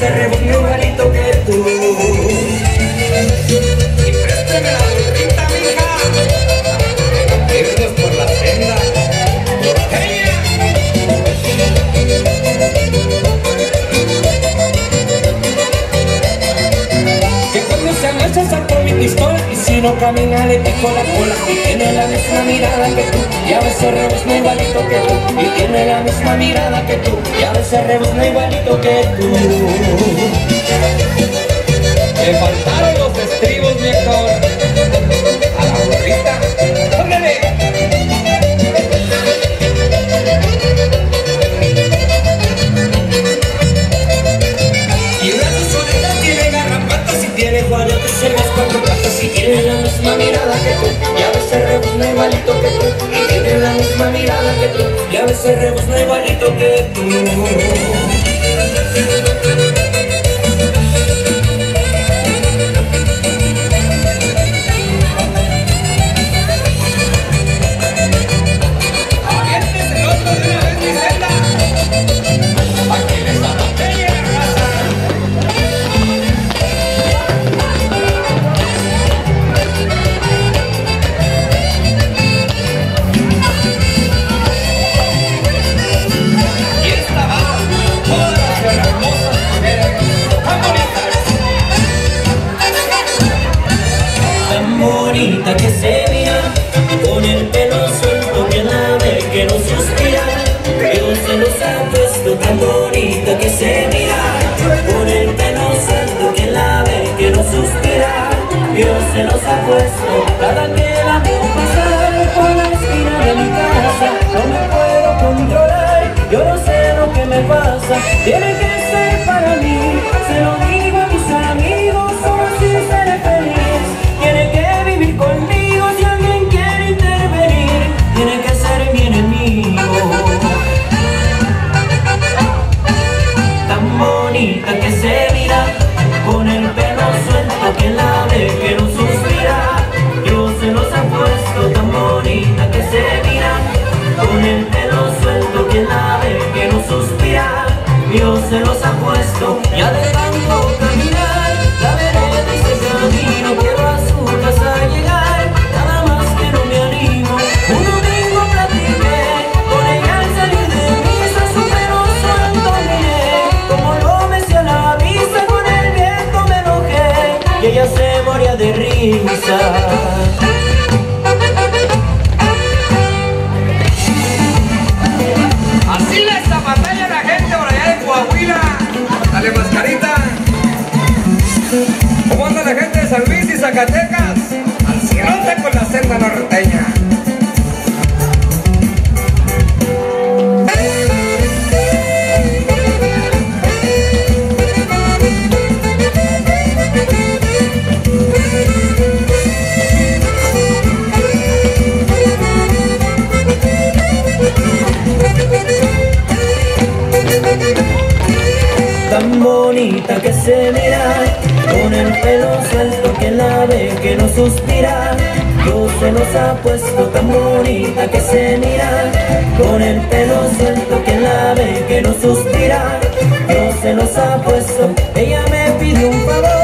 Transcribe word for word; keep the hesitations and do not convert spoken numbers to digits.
se rebuzna igualito que tú. Y présteme la burrita, mija, para irnos por la senda norteña. Que cuando se marcha saco mi pistola, y si no camina le pico la cola. Y tiene la misma mirada que tú, y a veces rebuzna igualito que tú. Y tiene la misma mirada que tú, y a veces rebuzna igualito que tú. Me faltaron los estribos, viejo. A la burrita, ¡ándale! Y una solita tiene garrapatas, y tiene guayotes en las cuatro patas. Y tiene la misma mirada que tú, y a veces rebuzna igualito que tú. Y tiene la misma mirada que tú, y a veces rebuzna igualito que tú. Bonita que se mira, con el pelo suelto, que la ve, que no suspira. Dios se los ha puesto, tan bonita que se mira, con el pelo suelto, que la ve, que no suspira. Dios se los ha puesto, cada que la veo pasar por la esquina de mi casa, no me puedo controlar, yo no sé lo que me pasa. Tiene que ser para mí, se lo digo a mis amigos, solo así seré feliz. Tiene que vivir conmigo, si alguien quiere intervenir, tiene que ser mi enemigo. Tan bonita que se mira, con el pelo suelto, que la ve, que no suspira. Dios se los ha puesto, tan bonita que se mira, con el pelo suelto, que la ve, que no suspira. Dios se los ha puesto, ya de tanto caminar, la veré y se camino, quiero a su casa llegar, nada más que no me animo. Un domingo platiqué con ella al salir de misa, su pelo suelto miré, como lo mecía a la brisa, con el viento me enojé, y ella se moría de risa. Así la zapatalla la gente por allá de Coahuila. Dale, mascarita. ¿Cómo anda la gente de San Luis y Zacatecas? Al cirote con la senda norteña. Tan bonita que se mira, con el pelo suelto, que la ve, que no suspira. Dios se los ha puesto, tan bonita que se mira, con el pelo suelto, que la ve, que no suspira. Dios se los ha puesto, ella me pidió un favor.